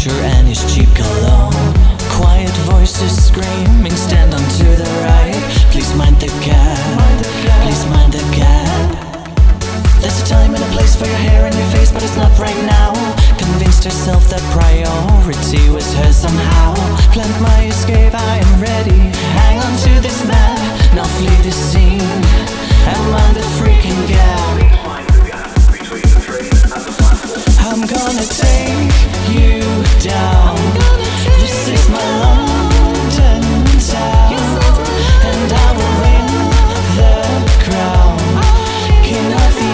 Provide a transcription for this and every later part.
preacher and his cheap cologne. Quiet voices screaming, stand on to the right. Please mind the gap, please mind the gap. There's a time and a place for your hair and your face, but it's not right now. Convinced herself that priority was hers somehow. Planned my escape, I am ready. Hang on to this map, now flee the scene and mind the freaking gap. I'm gonna take you down. This is my London town, and I will win the crown, king of the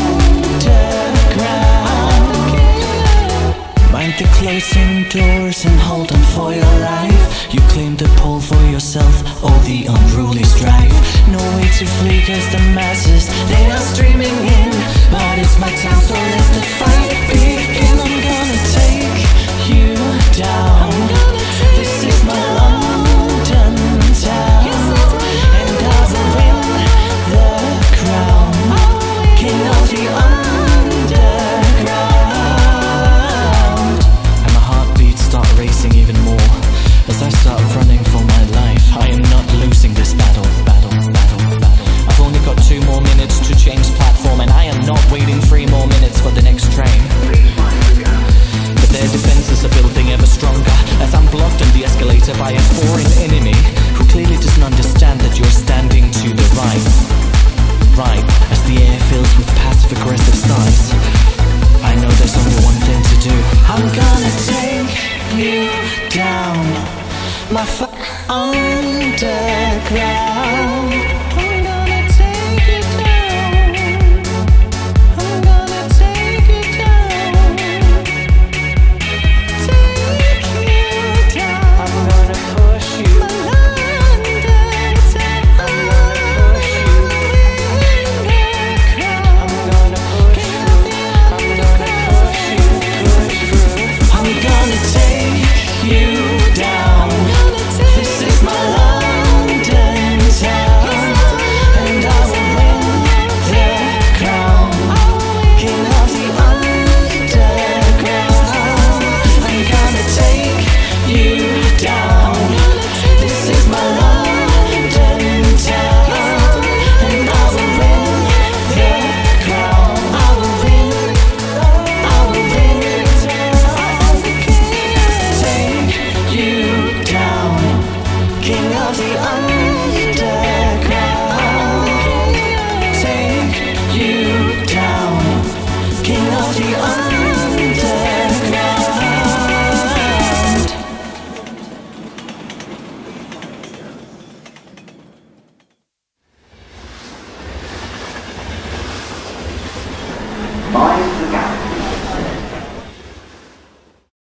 underground. Mind the closing doors and hold on for your life. You claim the pole for yourself, all the unruly strife. No way to flee cause the masses, they are streaming in. But it's my time, so let the fight begin. I'm gonna take you down. This is my London town, and I will win the crown, king of the underground. And my heartbeats start racing even more as I start running for my life. I am not losing this battle. I've only got 2 more minutes to change platform, and I am not waiting 3 more minutes for the next train. But their defenses are building ever stronger as I'm blocked on the escalator by a foreign enemy who clearly doesn't understand that you're standing to the right. Right, as the air fills with passive-aggressive sighs, I know there's only one thing to do. I'm gonna take you down, my